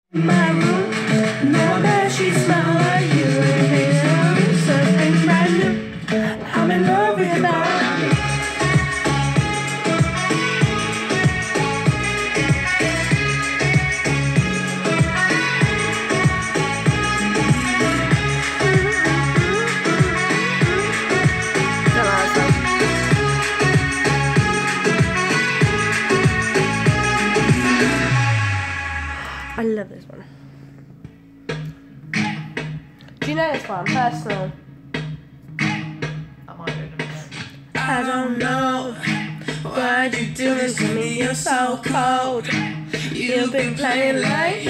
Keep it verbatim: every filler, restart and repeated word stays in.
My room, now that she smell like you and something brand new. I'm in love with that. I love this one. Do you know this one? Personal. I might do it in a minute. I don't know what you doing to me, you're so cold. You've been playing like